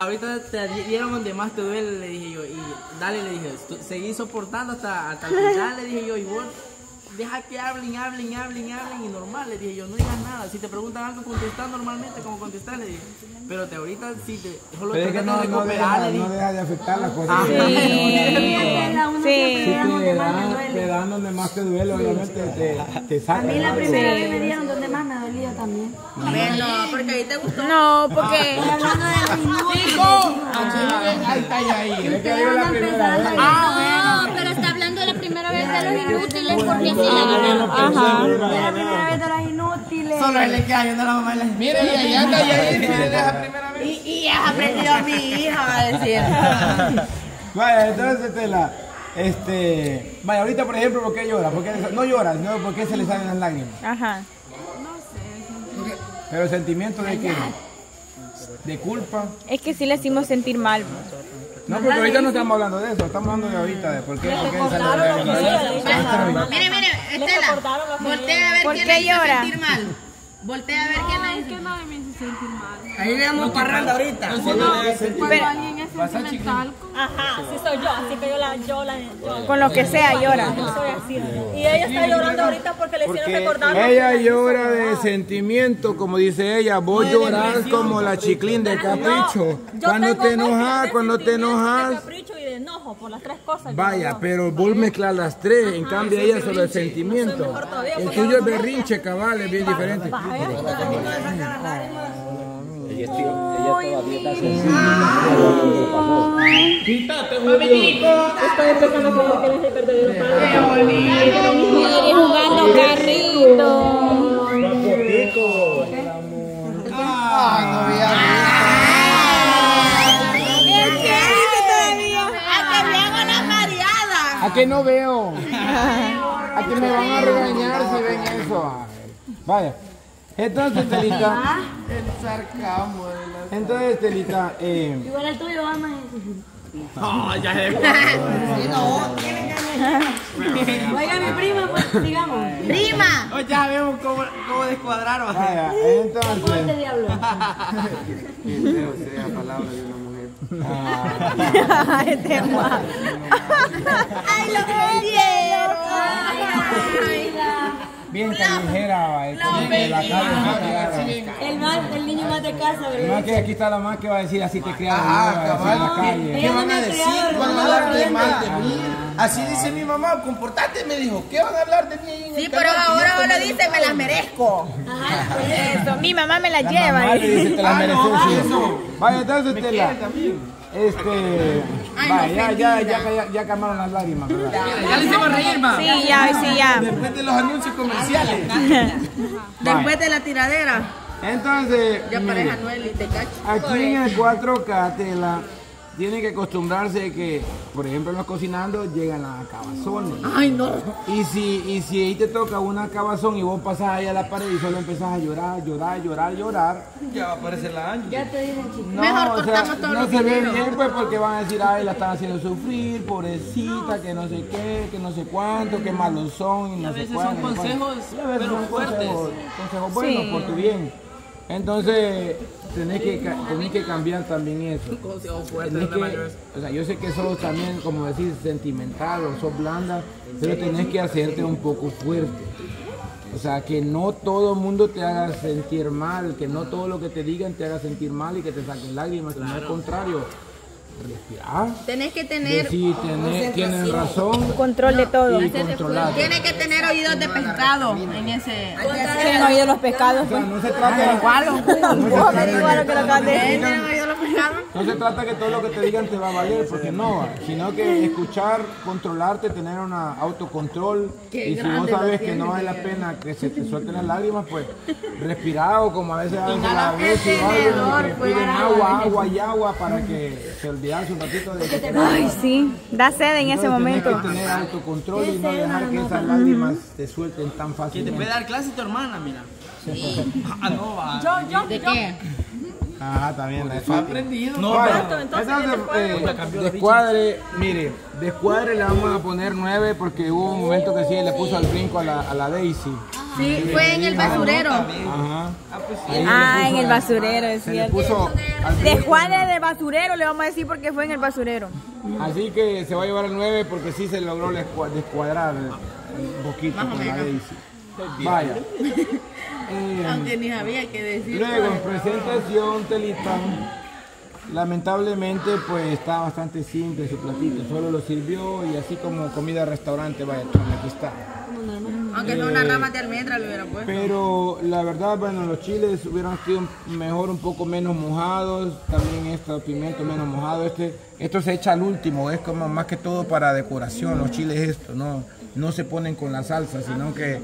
Ahorita te dieron donde más te duele, le dije yo, y dale, le dije, seguí soportando hasta el final, le dije yo, y vos deja que hablen, y normal, le dije yo, no digas nada, si te preguntan algo, contestar normalmente, como contestar, le dije, pero ahorita sí te, solo pero es que no deja de afectar las cosas. Sí, te dan donde más te duele, obviamente te saca. A mí la primera vez me dieron donde más me dolía también. No, porque ahí te gustó. No, porque... Hablando de los inútiles. Ahí está ahí. Es que digo la primera vez. No, pero está hablando de la primera vez de los inútiles porque así la ganaron. Ajá. De la primera vez de los inútiles. Solo él le queda viendo a la mamá y le dice, mire, y ahí anda, y ahí es la primera vez. Y has aprendido a mi hija, va a decir. Vaya, entonces vaya, ahorita por ejemplo, ¿por qué llora? No lloras, ¿no? ¿Por qué se le salen las lágrimas? Ajá. Pero sentimiento de qué? De culpa. Es que sí le hicimos sentir mal. No, porque ahorita no estamos hablando de eso, estamos hablando de ahorita, de por qué sale las lágrimas. Mire, Estela, voltea a ver ¿Por quién qué le hizo llora? sentir mal. Voltea a ver quién le hizo. Nadie me hizo sentir mal. ahí le damos parranda ahorita. Cuando alguien es sentimental, Ajá, sí soy yo, así que yo Con lo que sea llora. soy así. Y ella está llorando ahorita porque le hicieron recordar. Ella llora de sentimiento, como dice ella, vos llorás como la chiclín de capricho. Cuando te enojas, De capricho y de enojo por las tres cosas. vaya, pero vos mezclas las tres, en cambio ella solo el sentimiento. El tuyo es berrinche, cabal, es bien diferente. Ella todavía está sensible a lo que pasó. Quítate, bonito. Estoy empezando como que les he perdido el padre. Mire, jugando carrito. Ay, no había ¿A qué no veo? ¿A qué me van a regañar si ven eso? Vaya. Entonces, Telita. el sarcasmo de la... Entonces, Telita, Igual el tuyo, ama. No, ya es... Oiga, mi prima, pues, digamos. ¡Prima! Oh, ya vemos cómo descuadraron. vaya, Este entonces. diablo. Que feo sea palabra de una mujer. Este mal. ¡Ay, lo quiero! Bien callejera, de la calle. El niño más de casa, Más ¿verdad? que aquí está la más que va a decir así te criaron, Ajá, en la calle. ¿Qué van a decir? ¿Van a hablar de mal de mí? Así dice mi mamá, comportate, me dijo. ¿Qué van a hablar de mí ahí en el Sí, pero canal? ahora vos lo dices, me las merezco. Eso, mi mamá me la La lleva. mamá le dice, te la mereces. eso. Vaya, entonces, Tela. Vaya, ya calmaron las lágrimas, ¿verdad? Ya le hicimos reír, ma. Sí, ya. Después de los anuncios comerciales. Después de la tiradera. Entonces, Ya mire, pareja Noel y te cacho. aquí en el 4K, Tela, tiene que acostumbrarse que, por ejemplo, en los cocinando llegan las acabazones. Ay, no. Y si ahí te toca una acabazón y vos pasas ahí a la pared y solo empezás a llorar, Ya va a aparecer la año. Ya te dije, chico. no, Mejor o sea, cortamos todo no lo se ve dinero. bien, pues, porque van a decir, ay, la están haciendo sufrir, pobrecita, que no sé qué, que no sé cuánto, que malos son, y no A sé veces cuánto. son consejos, Y a veces pero son fuertes. consejos buenos Sí. por tu bien. Entonces, tenés que cambiar también eso. Consejo fuerte, Tenés no te vayas. o sea, yo sé que sos también, como decís, sentimental o sos blanda, pero tenés que hacerte un poco fuerte. O sea, que no todo el mundo te haga sentir mal, que no todo lo que te digan te haga sentir mal y que te saquen lágrimas, sino al contrario. Respirar, Tenés que tener, decir, tienen razón Control de todo. y controlar. tienes que tener oídos de pescado en ese. ¿Quién ha oído los pescados? O sea, no se trata de No se trata que todo lo que te digan te va a valer, porque no, sino que escuchar, controlarte, tener un autocontrol. Y si vos sabes que no vale la pena que se te suelten las lágrimas, pues respirar, o como a veces la veces que piden agua para que se olvidase un ratito de que te Ay, sí. Da sed en ese momento. Tienes que tener autocontrol y no dejar que esas lágrimas te suelten tan Que te fácilmente. puede dar clase tu hermana, mira. Ah, no, va. ¿De qué? Ajá, también. Fue aprendido. No, Vaya, pero entonces, descuadre, mire, descuadre le vamos a poner 9 porque hubo un momento que sí le puso al brinco a la Daisy. Sí, fue en el basurero. Ajá. En el basurero, es Se le cierto. puso al brinco. Descuadre de basurero, le vamos a decir porque fue en el basurero. Así que se va a llevar el 9 porque sí se logró descuadrar un poquito con la Daisy. Vaya. Aunque ni sabía qué decir. Luego, en presentación, Telita, lamentablemente, pues está bastante simple su platito. Solo lo sirvió y así como comida de restaurante, vaya, aquí está. Aunque no una rama de almendra le hubiera puesto. Pero la verdad, bueno, los chiles hubieran sido mejor un poco menos mojados. También estos pimientos menos mojados. Esto se echa al último, es como más que todo para decoración. Los chiles esto, no se ponen con la salsa, sino que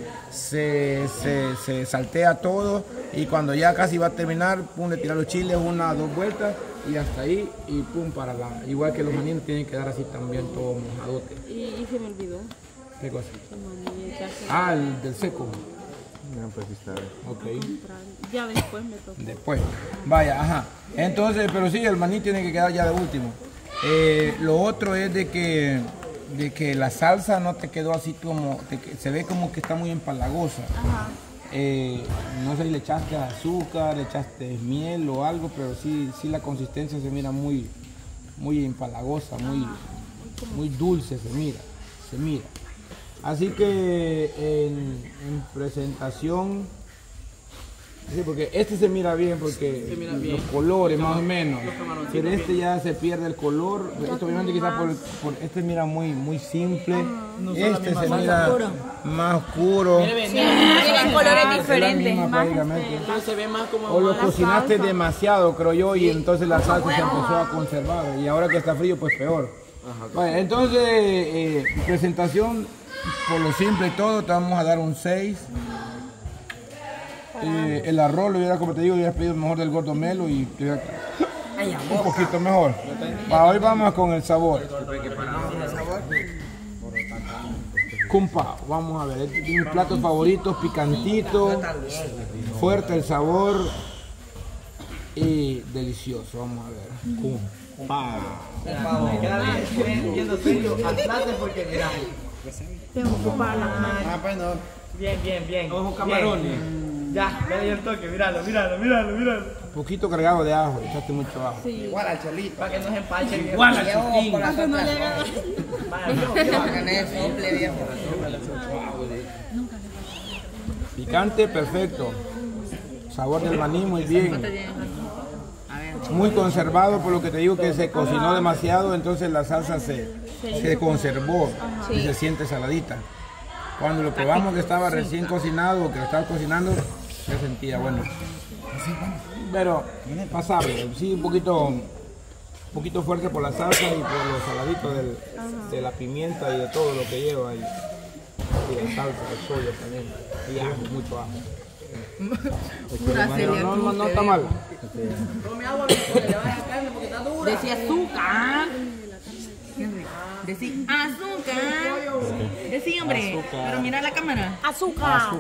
se saltea todo y cuando ya casi va a terminar, pum, le tira los chiles 1 o 2 vueltas y hasta ahí y pum, igual que los maní tienen que dar así también todo mojadote. Y se me olvidó. ¿Qué cosa? El maní ya Ah, el del seco. No, pues está bien. Ok. Ya después me tocó. Después. Vaya, ajá. Entonces, pero sí, el maní tiene que quedar ya de último. Lo otro es de que la salsa no te quedó así como, se ve como que está muy empalagosa. Ajá. No sé si le echaste azúcar, le echaste miel o algo, pero sí la consistencia se mira muy empalagosa, muy dulce se mira. Así que en presentación, sí, porque este se mira bien porque los colores más o menos, pero este ya se pierde el color. Esto obviamente quizás por este mira muy simple, este se mira más oscuro. Tienen colores diferentes. Pero se ve más como O lo más cocinaste demasiado, creo yo, y entonces la salsa se empezó a conservar. Y ahora que está frío, pues peor. Bueno, entonces, presentación, por lo simple y todo, te vamos a dar un 6. El arroz lo hubiera, como te digo, hubiera pedido mejor del gordo Melo y un poquito mejor. Hoy vamos con el sabor. Cumpao, vamos a ver, es mi plato favorito, picantito, fuerte el sabor y delicioso. Vamos a ver. Cumpao. Me queda bien viendo serio al plato porque mira. Tengo que ocupar las manos. Ah, pues no. Bien. Ojo camarones. Ya, me dio el toque, míralo. Un poquito cargado de ajo, echaste mucho ajo. Sí. Igual al cholito. Para que no se empache. Igual al chiquín. Para que no le haga. Picante, perfecto. Sabor del maní, muy bien. Muy conservado, por lo que te digo que se cocinó demasiado, entonces la salsa se conservó y se siente saladita. Cuando lo probamos que estaba recién cocinado, que lo estaba cocinando, se sentía bueno. Pero pasable, sí, un poquito fuerte por la salsa y por los saladitos de la pimienta y de todo lo que lleva. Y la salsa, el soya también. Y ajo, mucho ajo. No está mal. Decía azúcar. Decía azúcar. Decía, hombre. Pero mira la cámara. Azúcar.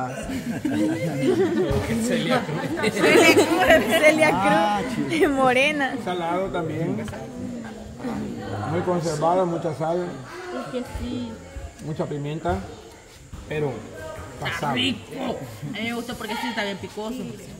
Celia Cruz. Morena. Salado también. Muy conservado, mucha sal, Es que sí. mucha pimienta, pero pasable. A mí me gustó porque sí está bien picoso.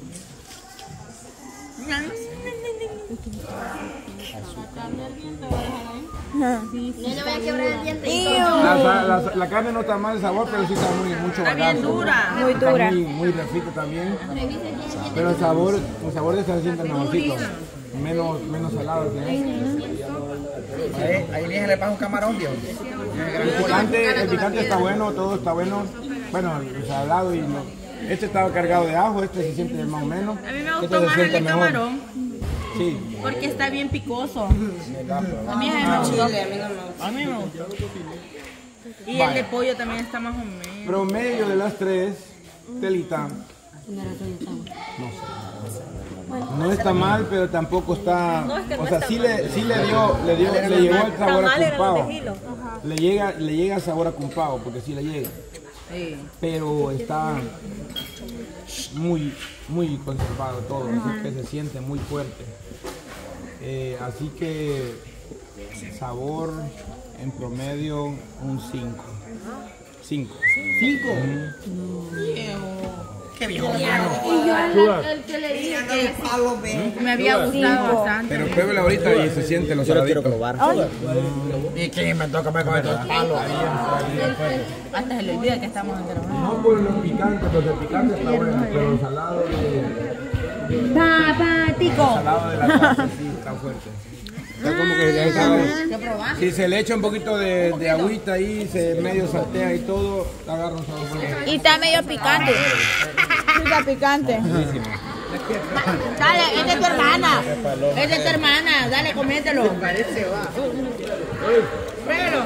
Yo le voy a quebrar el diente. La carne no está mal el sabor, pero sí está mucho Está bien bagazo. dura. Muy dura. Muy refrito también. Pero el sabor de esta se siente mejorcito. Menos salado. Ahí viene le pasa un camarón, Dios. El picante está bueno, todo está bueno. Bueno, el salado y este estaba cargado de ajo, este se siente más o menos. A mí me Este gustó se más el siente de mejor. camarón Sí. porque está bien picoso. A mí me gustó. A mí me gustó. Y el de pollo también está más o menos. Promedio de las tres, Telita. No está mal, pero tampoco está. O sea, sí le llegó el sabor a cumpao. Le llega el sabor a cumpao, porque sí le llega. Pero está muy, muy conservado todo, así que se siente muy fuerte. Así que sabor en promedio un 5. 5. Qué viejo. Y yo el que le dije que me había gustado bastante. Pero pruébela ahorita y se siente los saladitos. ¿Y quién me toca comer el palo? Hasta se le olvida que estamos en grabado. No por los picantes, porque el picante está bueno, pero el salado de Papatico. la salsa sí está fuerte. Está como que ya sabe. Si se le echa un poquito de agüita ahí, se medio saltea y todo, agarra un sabor bueno. Y está medio picante. Está picante. Dale, es de tu hermana. Es de tu hermana. Dale, comételo. Pruébelo.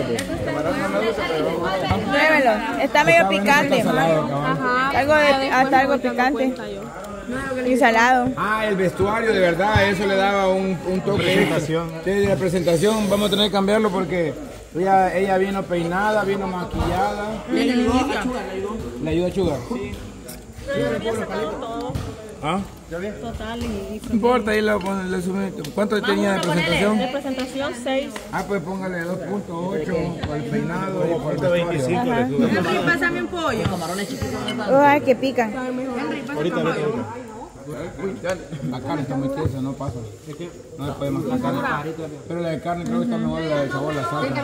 Pruébelo. Está medio picante. Hasta algo picante. Y salado. Ah, el vestuario, de verdad, eso le daba un toque. Presentación. Sí, de la presentación, vamos a tener que cambiarlo porque ella vino peinada, vino maquillada. ¿Le ayuda a chugar? Sí. ¿Ah? Total No importa, ahí le sube. ¿Cuánto tenía de presentación? de presentación 6. Ah, pues póngale 2.8 por el peinado y por el vestuario. Henry, pásame un pollo. Ay, que pican. Ahorita. La carne está muy tiesa, no pasa. No se puede masticar. Pero la de carne creo que está mejor la del sabor, la salsa.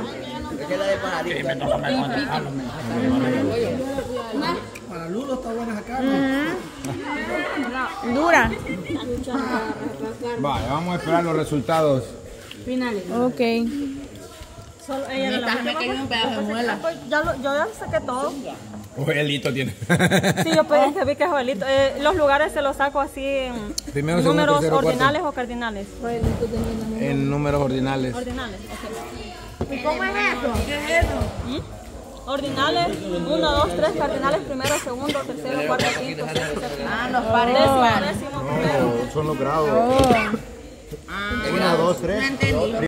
Para Lulo está buena esa carne. Dura. Vale, vamos a esperar los resultados. Ok. Solo ella era la única. un pedazo de muela. Yo ya saqué todo. Oye, el hito tiene. Sí, yo pues, vi que es Joelito. Los lugares se los saco así en Primero, segundo, números tercero, cuarto. ordinales o cardinales. En números ordinales. Ordinales, ok. ¿Y cómo es eso? ¿Qué es eso? Ordinales, 1, 2, 3, cardinales, primero, segundo, tercero, cuarto, quinto, sexto, séptimo. Ah, los pares. Décimo, primero. Son los grados. 1, 1, 2, 3. No entendí.